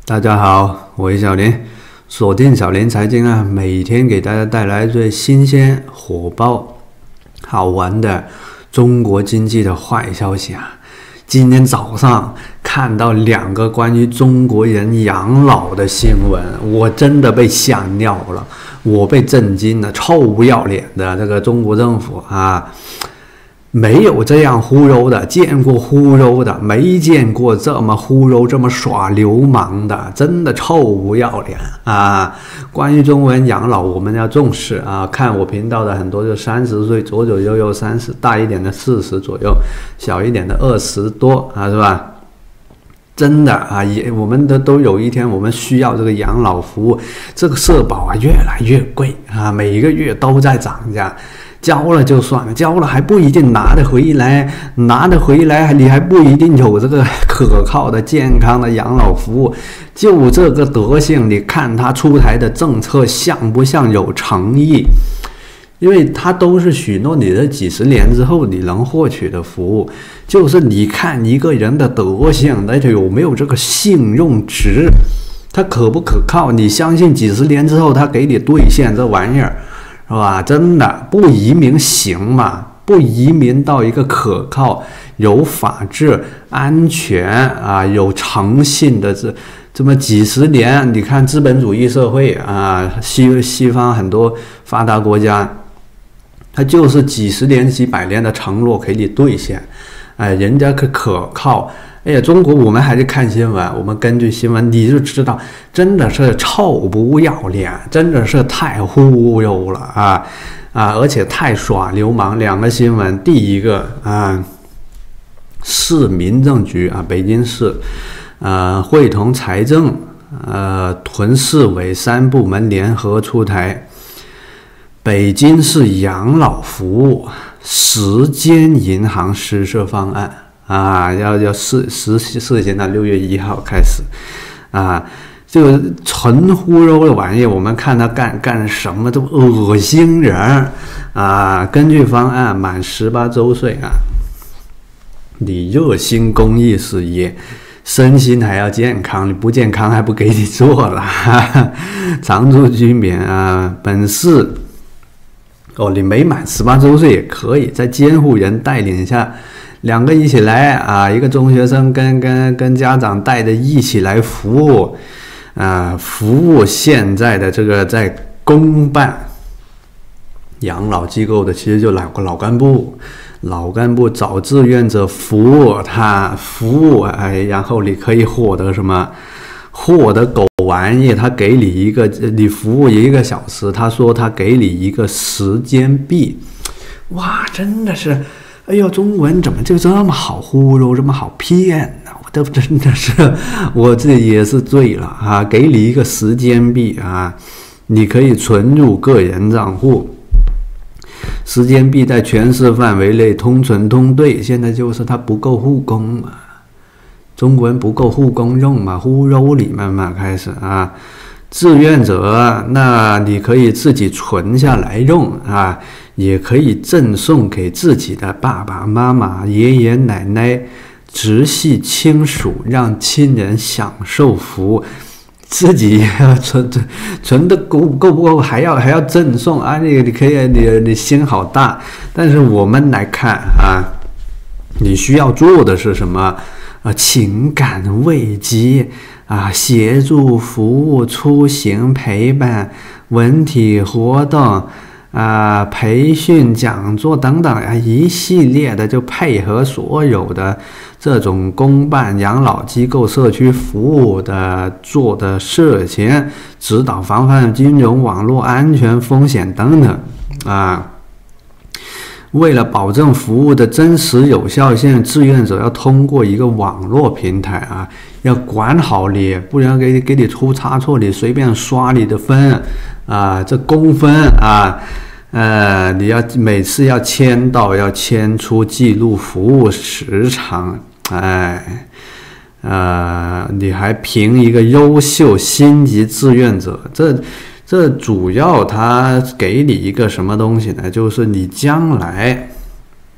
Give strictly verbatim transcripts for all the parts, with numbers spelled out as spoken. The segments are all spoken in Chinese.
大家好，我是小林，锁定小林财经啊，每天给大家带来最新鲜、火爆、好玩的中国经济的坏消息啊。今天早上看到两个关于中国人养老的新闻，我真的被吓尿了，我被震惊了，臭不要脸的这个中国政府啊！没有这样忽悠的，见过忽悠的，没见过这么忽悠、这么耍流氓的，真的臭不要脸啊！关于中国人养老，我们要重视啊！看我频道的很多就三十岁左左右右，三十大一点的四十左右，小一点的二十多啊，是吧？真的啊，也我们的都有一天我们需要这个养老服务，这个社保啊越来越贵啊，每一个月都在涨价。交了就算了，交了还不一定拿得回来，拿得回来你还不一定有这个可靠的健康的养老服务。就这个德性，你看他出台的政策像不像有诚意？因为他都是许诺你的几十年之后你能获取的服务，就是你看一个人的德性，那就有没有这个信用值，他可不可靠？你相信几十年之后他给你兑现这玩意儿？是吧？真的不移民行吗？不移民到一个可靠、有法治、安全啊、有诚信的这这么几十年，你看资本主义社会啊，西西方很多发达国家，它就是几十年、几百年的承诺给你兑现，哎，人家可可靠。哎呀，中国我们还是看新闻，我们根据新闻你就知道，真的是臭不要脸，真的是太忽悠了啊啊！而且太耍流氓。两个新闻，第一个啊，市民政局啊，北京市，呃，会同财政、呃，屯市委三部门联合出台北京市养老服务时间银行实施方案。啊，要要实实实行到六月一号开始，啊，这个纯忽悠的玩意，我们看他干干什么都恶心人啊！根据方案，满十八周岁啊，你热心公益事业，身心还要健康，你不健康还不给你做了。哈哈，常住居民啊，本市哦，你没满十八周岁也可以，在监护人带领下。两个一起来啊，一个中学生跟跟跟家长带着一起来服务，啊，服务现在的这个在公办养老机构的，其实就老老干部，老干部找志愿者服务他服务，哎，然后你可以获得什么？获得狗玩意，他给你一个，你服务一个小时，他说他给你一个时间币，哇，真的是。哎呦，中文怎么就这么好忽悠，这么好骗呢？我都真的是，我这也是醉了啊！给你一个时间币啊，你可以存入个人账户，时间币在全市范围内通存通兑。现在就是它不够护工嘛，中国人不够护工用嘛，忽悠你们嘛，开始啊。志愿者，那你可以自己存下来用啊，也可以赠送给自己的爸爸妈妈、爷爷奶奶、直系亲属，让亲人享受服务。自己存存存的够够不够，还要还要赠送啊！你你可以，你你心好大。但是我们来看啊，你需要做的是什么？啊，情感慰藉。啊，协助服务、出行陪伴、文体活动啊、培训讲座等等啊，一系列的就配合所有的这种公办养老机构、社区服务的做的事情，指导防范金融网络安全风险等等啊。为了保证服务的真实有效性，志愿者要通过一个网络平台啊，要管好你，不然给给你出差错，你随便刷你的分啊，这公分啊，呃，你要每次要签到，要签出记录服务时长，哎，呃，你还评一个优秀星级志愿者，这。这主要它给你一个什么东西呢？就是你将来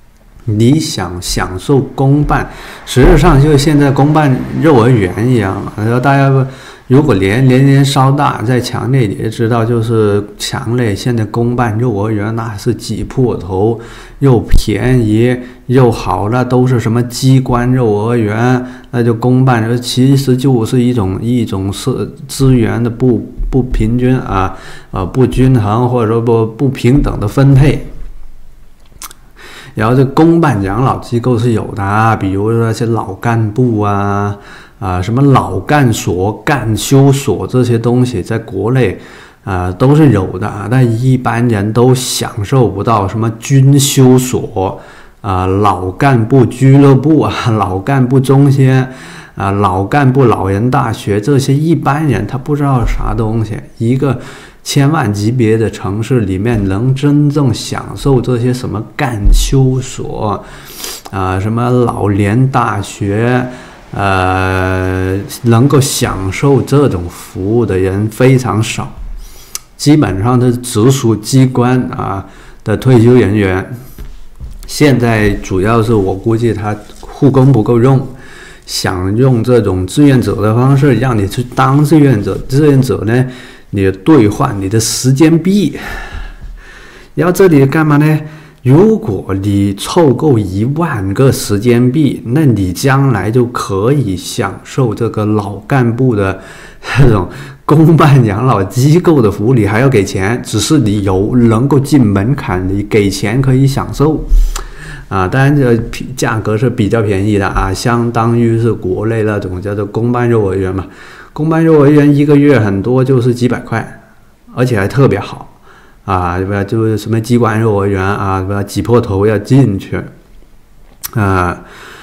你想享受公办，实际上就现在公办幼儿园一样嘛。然后大家如果连连连稍大，在墙内你也知道，就是墙内现在公办幼儿园那是挤破头，又便宜又好，那都是什么机关幼儿园，那就公办，其实就是一种一种是资源的不不平均啊，呃不均衡或者说不不平等的分配。然后这公办养老机构是有的啊，比如说那些老干部啊。啊，什么老干所、干休所这些东西，在国内啊都是有的啊，但一般人都享受不到。什么军休所啊、老干部俱乐部啊、老干部中心啊、老干部老人大学，这些一般人他不知道啥东西。一个千万级别的城市里面，能真正享受这些什么干休所啊、什么老年大学。呃，能够享受这种服务的人非常少，基本上是直属机关啊的退休人员。现在主要是我估计他护工不够用，想用这种志愿者的方式让你去当志愿者。志愿者呢，你兑换你的时间币。然后这里干嘛呢？如果你凑够一万个时间币，那你将来就可以享受这个老干部的这种公办养老机构的服务。你还要给钱，只是你有能够进门槛，你给钱可以享受啊。当然这价格是比较便宜的啊，相当于是国内那种叫做公办幼儿园嘛。公办幼儿园一个月很多就是几百块，而且还特别好。啊，不就是什么机关幼儿园啊，不挤破头要进去啊。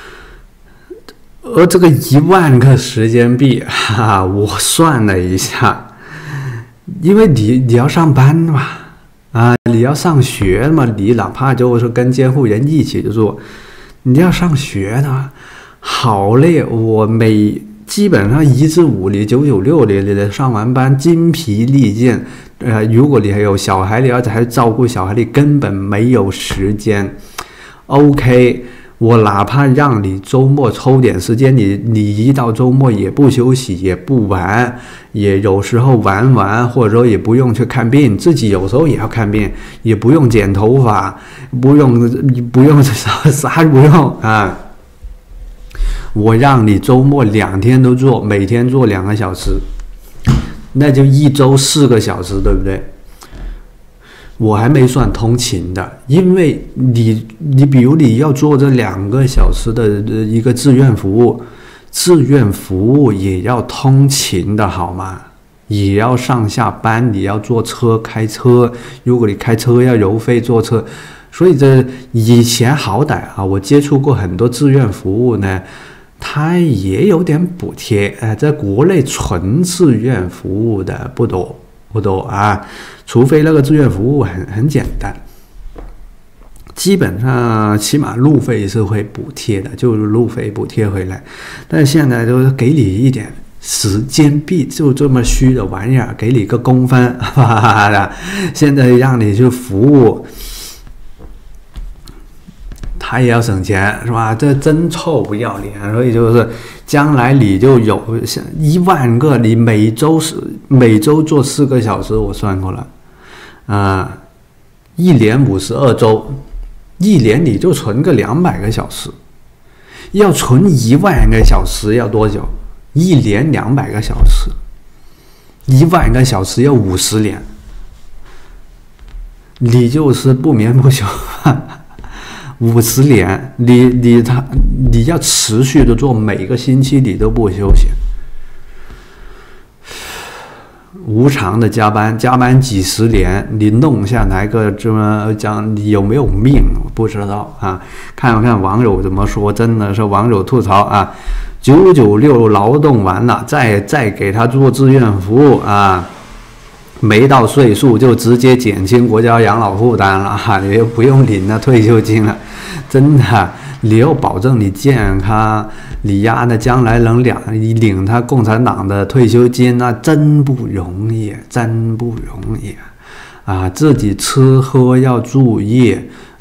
而这个一万个时间币，哈、啊，我算了一下，因为你你要上班嘛，啊，你要上学嘛，你哪怕就是跟监护人一起住，你要上学的，好累。我每基本上一至五你九九六你你上完班筋疲力尽。呃，如果你还有小孩，你要还照顾小孩，你根本没有时间。OK， 我哪怕让你周末抽点时间，你你一到周末也不休息，也不玩，也有时候玩玩，或者说也不用去看病，自己有时候也要看病，也不用剪头发，不用不用啥啥不用啊。我让你周末两天都做，每天做两个小时。那就一周四个小时，对不对？我还没算通勤的，因为你你比如你要做这两个小时的一个志愿服务，志愿服务也要通勤的好吗？也要上下班，你要坐车开车，如果你开车要油费坐车，所以这以前好歹啊，我接触过很多志愿服务呢。它也有点补贴，呃，在国内纯志愿服务的不多不多啊，除非那个志愿服务很很简单，基本上起码路费是会补贴的，就是路费补贴回来。但是现在都给你一点时间币，就这么虚的玩意儿，给你个工分，哈哈哈哈，现在让你去服务。他也要省钱，是吧？这真臭不要脸。所以就是将来你就有一万个，你每周是每周做四个小时，我算过了，啊、呃，一年五十二周，一年你就存个两百个小时。要存一万个小时要多久？一年两百个小时，一万个小时要五十年，你就是不眠不休。五十年，你你他你要持续的做，每个星期你都不休息，无偿的加班，加班几十年，你弄下来个这么讲，你有没有命？不知道啊。看看网友怎么说，真的是网友吐槽啊，九九六劳动完了，再再给他做志愿服务啊。没到岁数就直接减轻国家养老负担了哈，你又不用领那退休金了，真的，你要保证你健康，你丫的将来能领领他共产党的退休金，那真不容易，真不容易啊！自己吃喝要注意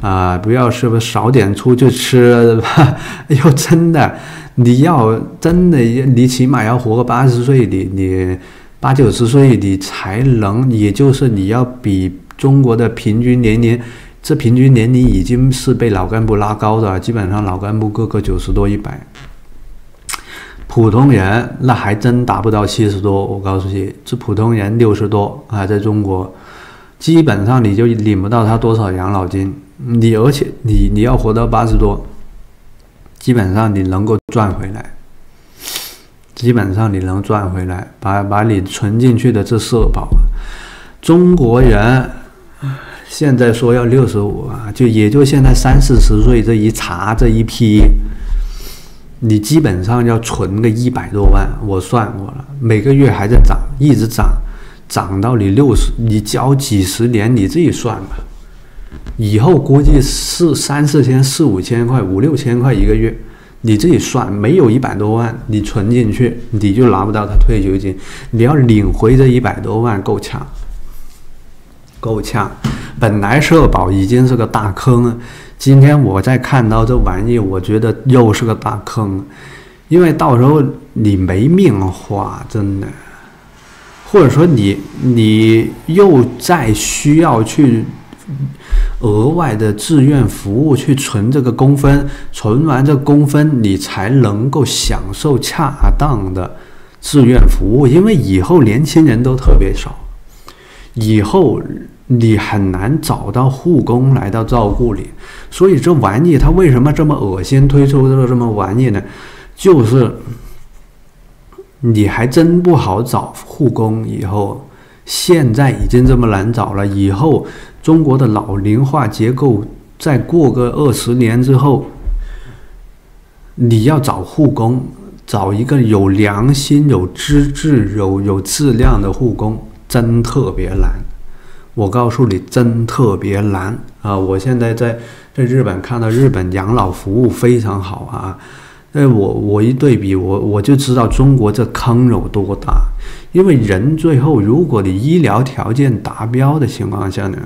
啊、呃，不要是不是少点出去吃，哎呦，真的，你要真的，你起码要活个八十岁，你你八九十岁，你才能，也就是你要比中国的平均年龄，这平均年龄已经是被老干部拉高的，基本上老干部个个九十多、一百，普通人那还真达不到七十多。我告诉你，这普通人六十多啊，在中国。基本上你就领不到他多少养老金，你而且你你要活到八十多，基本上你能够赚回来，基本上你能赚回来，把把你存进去的这社保，中国人现在说要六十五啊，就也就现在三四十岁这一茬这一批，你基本上要存个一百多万，我算过了，每个月还在涨，一直涨。涨到你六十，你交几十年，你自己算吧。以后估计四三四千、四五千块、五六千块一个月，你自己算。没有一百多万，你存进去，你就拿不到他退休金。你要领回这一百多万，够呛，够呛。本来社保已经是个大坑，今天我再看到这玩意，我觉得又是个大坑，因为到时候你没命花，真的。或者说你你又再需要去额外的志愿服务去存这个公分，存完这公分你才能够享受恰当的志愿服务，因为以后年轻人都特别少，以后你很难找到护工来到照顾你，所以这玩意它为什么这么恶心，推出这个这么玩意呢？就是你还真不好找护工，以后现在已经这么难找了，以后中国的老龄化结构再过个二十年之后，你要找护工，找一个有良心、有资质、有有质量的护工，真特别难。我告诉你，真特别难啊！我现在在在日本看到日本养老服务非常好啊。哎，我我一对比，我我就知道中国这坑有多大。因为人最后，如果你医疗条件达标的情况下呢，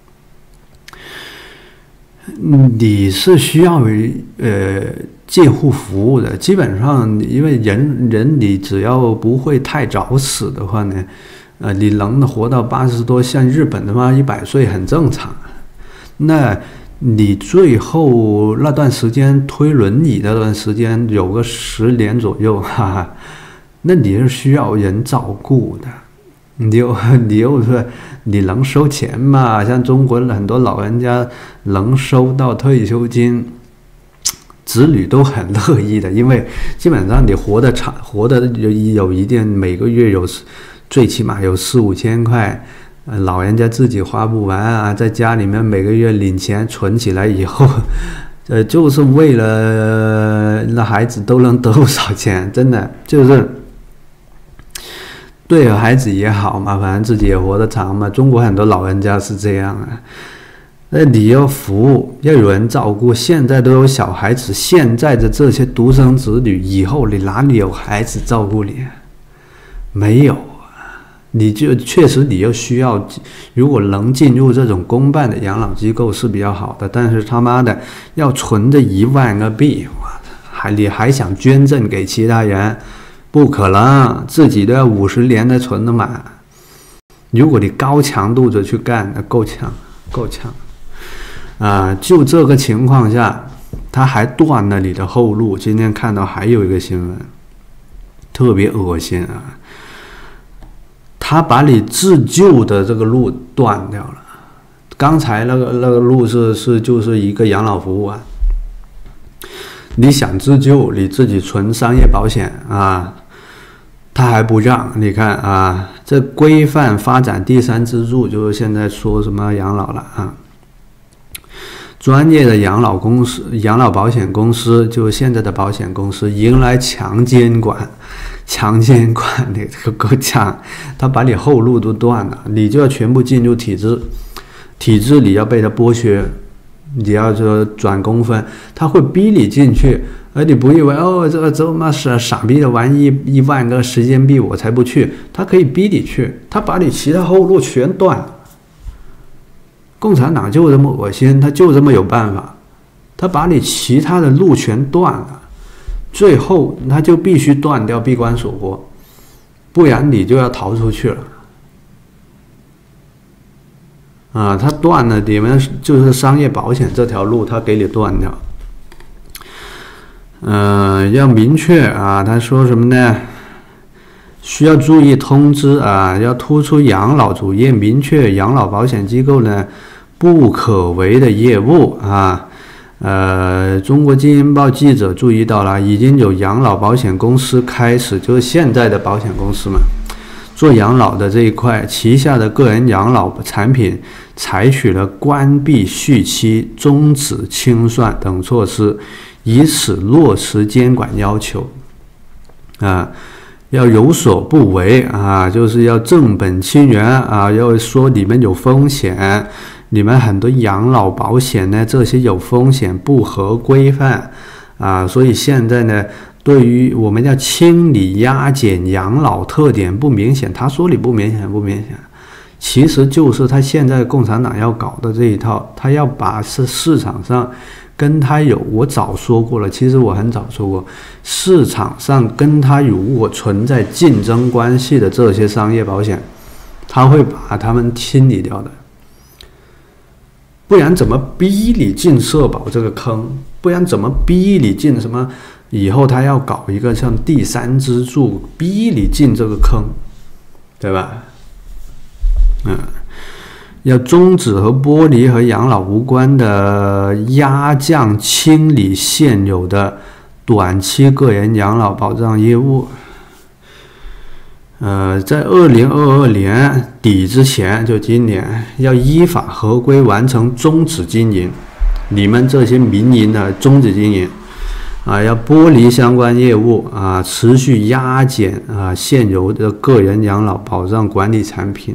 你是需要呃介护服务的。基本上，因为人人你只要不会太早死的话呢，呃，你能活到八十多，像日本的话一百岁很正常。那你最后那段时间推轮椅那段时间有个十年左右，哈哈，那你是需要人照顾的。你又你又说你能收钱吗？像中国很多老人家能收到退休金，子女都很乐意的，因为基本上你活得长，活得有有一定，每个月有最起码有四五千块。呃，老人家自己花不完啊，在家里面每个月领钱存起来以后，呃，就是为了那孩子都能得不少钱，真的就是对孩子也好嘛，反正自己也活得长嘛。中国很多老人家是这样啊，那你要服务，要有人照顾。现在都有小孩子，现在的这些独生子女，以后你哪里有孩子照顾你？没有。你就确实你又需要，如果能进入这种公办的养老机构是比较好的，但是他妈的要存着一万个币，还你还想捐赠给其他人，不可能，自己都要五十年才存得满。如果你高强度的去干，那够呛，够呛。啊、呃，就这个情况下，他还断了你的后路。今天看到还有一个新闻，特别恶心啊。他把你自救的这个路断掉了。刚才那个那个路是是就是一个养老服务啊。你想自救，你自己存商业保险啊，他还不让。你看啊，这规范发展第三支柱，就是现在说什么养老了啊。专业的养老公司、养老保险公司，就是现在的保险公司，迎来强监管。强监管你这个够呛，他把你后路都断了，你就要全部进入体制，体制里要被他剥削，你要说转公分，他会逼你进去，而你不以为哦这个这么傻傻逼的玩意，一万个时间币我才不去，他可以逼你去，他把你其他后路全断了， 共产党就这么恶心，他就这么有办法，他把你其他的路全断了，最后他就必须断掉闭关锁国，不然你就要逃出去了。啊，他断了你们就是商业保险这条路，他给你断掉。呃，要明确啊，他说什么呢？需要注意通知啊，要突出养老主业，明确养老保险机构呢不可为的业务啊。呃，中国经营报记者注意到了，已经有养老保险公司开始，就是现在的保险公司嘛，做养老的这一块，旗下的个人养老产品采取了关闭续期、终止清算等措施，以此落实监管要求啊。要有所不为啊，就是要正本清源啊，要说你们有风险，你们很多养老保险呢，这些有风险，不合规范啊，所以现在呢，对于我们要清理压减养老特点不明显，他说你不明显不明显，其实就是他现在共产党要搞的这一套，他要把市市场上跟他有，我早说过了，其实我很早说过，市场上跟他如果存在竞争关系的这些商业保险，他会把他们清理掉的，不然怎么逼你进社保这个坑？不然怎么逼你进什么？以后他要搞一个像第三支柱，逼你进这个坑，对吧？嗯。要终止和剥离和养老无关的压降清理现有的短期个人养老保障业务。呃，在二零二二年底之前，就今年要依法合规完成终止经营，你们这些民营的终止经营啊，要剥离相关业务啊，持续压减啊现有的个人养老保障管理产品。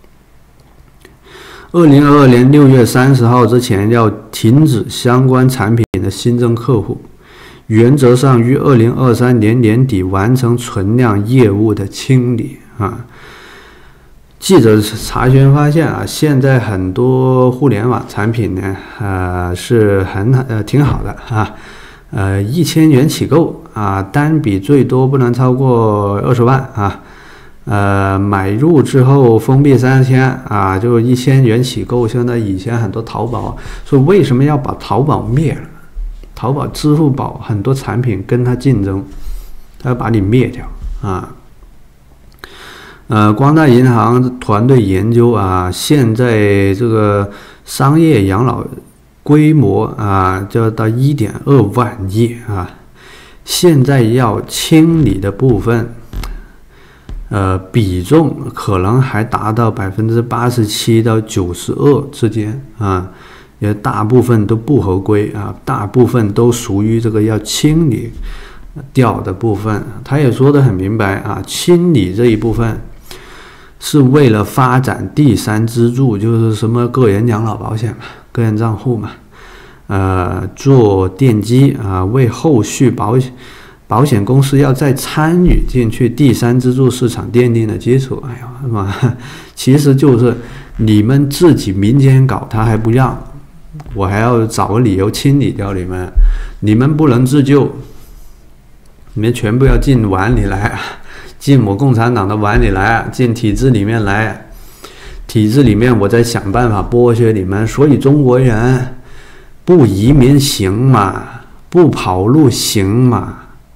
二零二二年六月三十号之前要停止相关产品的新增客户，原则上于二零二三年年底完成存量业务的清理啊。记者查询发现啊，现在很多互联网产品呢，呃是很呃挺好的啊，呃一千元起购啊，单笔最多不能超过二十万啊。呃，买入之后封闭三天啊，就一千元起购。现在以前很多淘宝说为什么要把淘宝灭了？淘宝、支付宝很多产品跟它竞争，它要把你灭掉啊。呃，光大银行团队研究啊，现在这个商业养老规模啊，就要到一点二万亿啊，现在要清理的部分。呃，比重可能还达到百分之八十七到九十二之间啊，也大部分都不合规啊，大部分都属于这个要清理掉的部分。他也说得很明白啊，清理这一部分是为了发展第三支柱，就是什么个人养老保险嘛，个人账户嘛，呃，做奠基啊，为后续保险。保险公司要再参与进去第三支柱市场奠定的基础。哎呀妈，其实就是你们自己民间搞，他还不让，我还要找个理由清理掉你们，你们不能自救，你们全部要进碗里来，进我共产党的碗里来，进体制里面来，体制里面我再想办法剥削你们。所以中国人不移民行吗？不跑路行吗？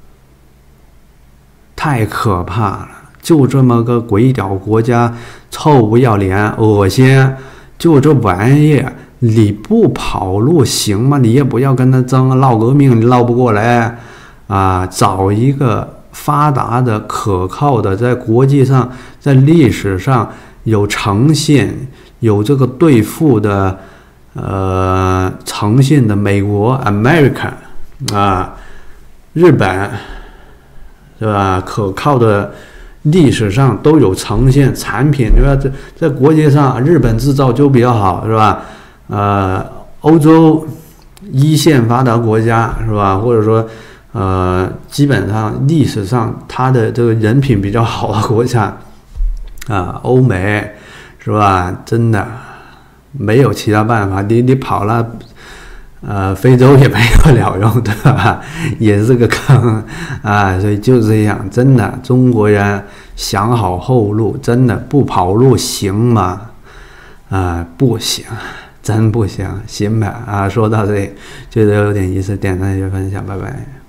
太可怕了！就这么个鬼屌国家，臭不要脸，恶心！就这玩意，你不跑路行吗？你也不要跟他争，闹革命你闹不过来啊！找一个发达的、可靠的，在国际上、在历史上有诚信、有这个对付的呃诚信的美国 America 啊，日本。对吧？可靠的，历史上都有呈现产品，对吧？在在国际上，日本制造就比较好，是吧？呃，欧洲一线发达国家，是吧？或者说，呃，基本上历史上它的这个人品比较好的国家，啊，欧美，是吧？真的， 没有其他办法，你你跑了，呃，非洲也没有了用，对吧？也是个坑啊，所以就这样，真的，中国人想好后路，真的不跑路行吗？啊，不行，真不行，行吧？啊，说到这里，觉得有点意思，点赞一下分享，拜拜。